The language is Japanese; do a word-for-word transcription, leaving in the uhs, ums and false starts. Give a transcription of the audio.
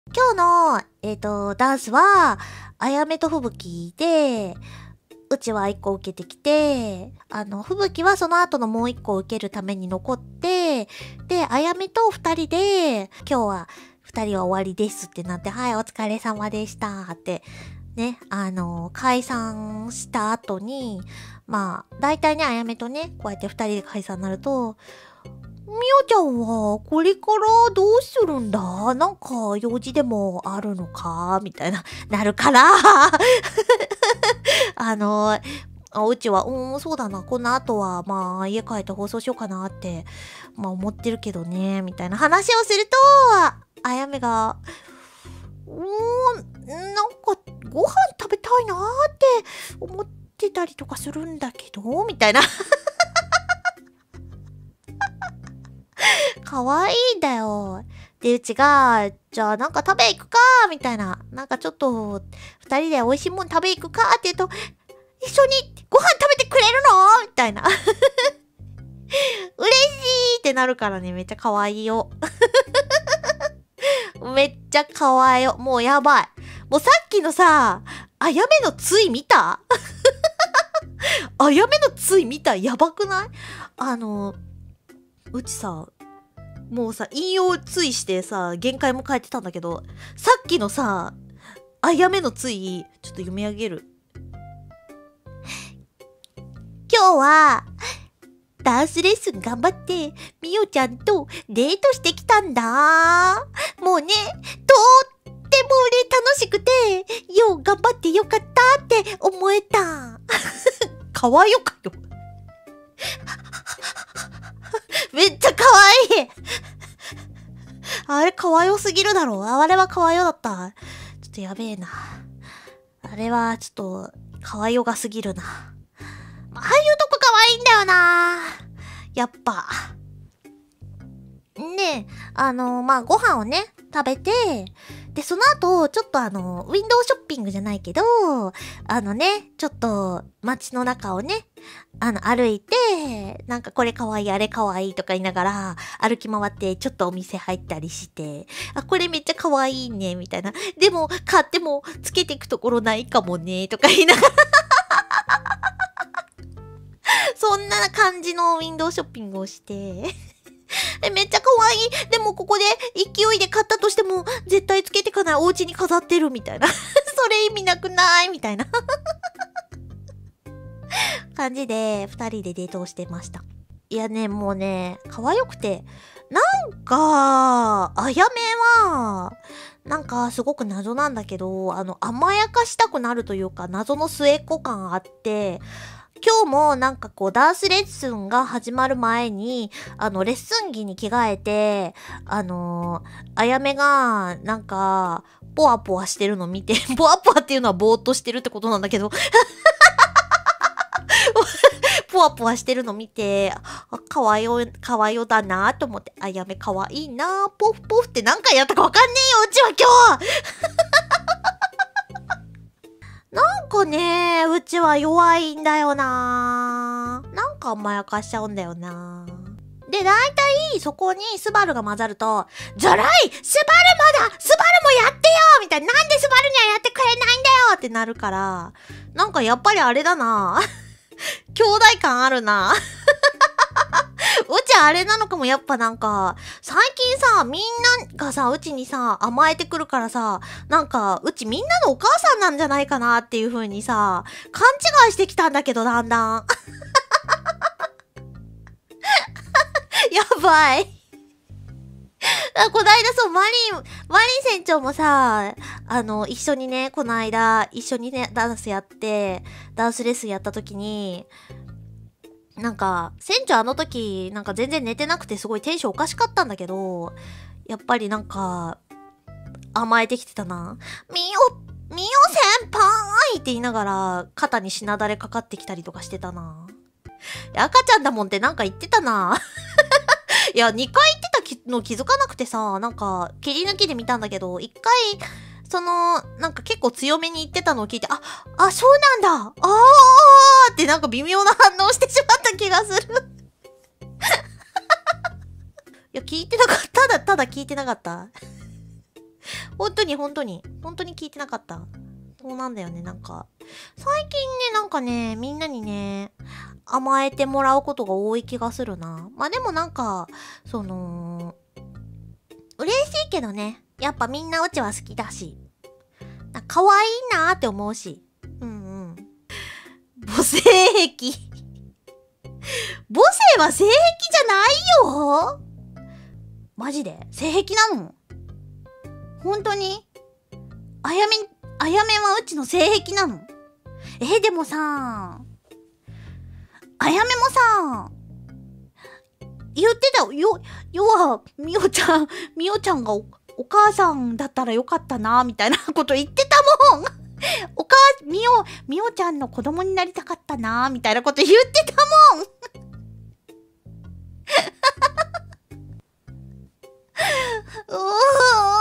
今日の、えっと、ダンスは、あやめとふぶきで、うちはいっこ受けてきて、あの、ふぶきはその後のもういっこ受けるために残って、で、あやめとふたりで、今日はふたりは終わりですってなって、はい、お疲れ様でしたって、ね、あの、解散した後に、まあ、だいたいね、あやめとね、こうやってふたりで解散になると、みおちゃんは、これからどうするんだ？なんか、用事でもあるのかみたいな、なるから、あの、あうちは、うん、そうだな、この後は、まあ、家帰って放送しようかなって、まあ、思ってるけどね、みたいな話をすると、あやめが、うーん、なんか、ご飯食べたいなーって思ってたりとかするんだけど、みたいな。かわいいんだよ。で、うちが、じゃあなんか食べ行くかみたいな。なんかちょっと、二人で美味しいもん食べ行くかって言うと、一緒にご飯食べてくれるのみたいな。嬉しいってなるからね、めっちゃ可愛いよ。めっちゃ可愛いよ。もうやばい。もうさっきのさ、あやめのつい見たあやめのつい見たやばくない？あの、うちさ、もうさ、引用ついしてさ、限界も変えてたんだけど、さっきのさ、あやめのつい、ちょっと読み上げる。今日は、ダンスレッスン頑張って、みおちゃんとデートしてきたんだ。もうね、とってもね、楽しくて、よう頑張ってよかったって思えた。かわよかよ。めっちゃかわいい。あれかわよすぎるだろ。あれはかわよだった。ちょっとやべえな。あれはちょっとかわよがすぎるな。ああいうとこかわいいんだよな。やっぱ。で、あの、まあ、ご飯をね、食べて、で、その後、ちょっとあの、ウィンドウショッピングじゃないけど、あのね、ちょっと街の中をね、あの、歩いて、なんかこれかわいい、あれかわいいとか言いながら、歩き回って、ちょっとお店入ったりして、あ、これめっちゃかわいいね、みたいな。でも、買っても、つけていくところないかもね、とか言いながら、そんな感じのウィンドウショッピングをして、え、めっちゃ可愛い。でもここで勢いで買ったとしても、絶対つけてかない。お家に飾ってるみたいな。それ意味なくないみたいな感じで、二人でデートをしてました。いやね、もうね、可愛くて。なんか、あやめは、なんかすごく謎なんだけど、あの、甘やかしたくなるというか、謎の末っ子感あって、今日もなんかこうダンスレッスンが始まる前に、あのレッスン着に着替えて、あのー、あやめがなんか、ポワポワしてるの見て、ポワポワっていうのはぼーっとしてるってことなんだけど、ポワポワしてるの見て、あ、かわよ、かわよだなと思って、あやめかわいいなポフポフって何回やったかわかんねえよ、うちは今日なんかね、うちは弱いんだよな。なんか甘やかしちゃうんだよな。で、だいたいそこにスバルが混ざると、ずるいスバルまだスバルもやってよみたいな、なんでスバルにはやってくれないんだよってなるから、なんかやっぱりあれだな。兄弟感あるな。うちあれなのかも、やっぱなんか、最近さ、みんながさ、うちにさ、甘えてくるからさ、なんか、うちみんなのお母さんなんじゃないかなっていう風にさ、勘違いしてきたんだけど、だんだん。やばい。あ、こないだそう、マリン、マリン船長もさ、あの、一緒にね、この間、一緒にね、ダンスやって、ダンスレッスンやった時に、なんか、船長あの時、なんか全然寝てなくてすごいテンションおかしかったんだけど、やっぱりなんか、甘えてきてたな。みお、みお先輩って言いながら、肩にしなだれかかってきたりとかしてたな。赤ちゃんだもんってなんか言ってたな。いや、にかい言ってたの気づかなくてさ、なんか、切り抜きで見たんだけど、いっかい、その、なんか結構強めに言ってたのを聞いて、あ、あ、そうなんだあーってなんか微妙な反応してしまった気がする。いや、聞いてなかった。ただただ聞いてなかった。 本当に本当に。本当に聞いてなかった。そうなんだよね、なんか。最近ね、なんかね、みんなにね、甘えてもらうことが多い気がするな。まあでもなんか、その、嬉しいけどね。やっぱみんなオチは好きだし。なんか可愛いなーって思うし。うんうん。母性癖。母性は性癖じゃないよ。マジで性癖なの？本当に？あやめ、あやめはうちの性癖なの？えー、でもさ、あやめもさ、言ってたよ。要は、みおちゃん、みおちゃんが お, お母さんだったらよかったな、みたいなこと言ってたもん。お母、みお、みおちゃんの子供になりたかったな、みたいなこと言ってたもん。うー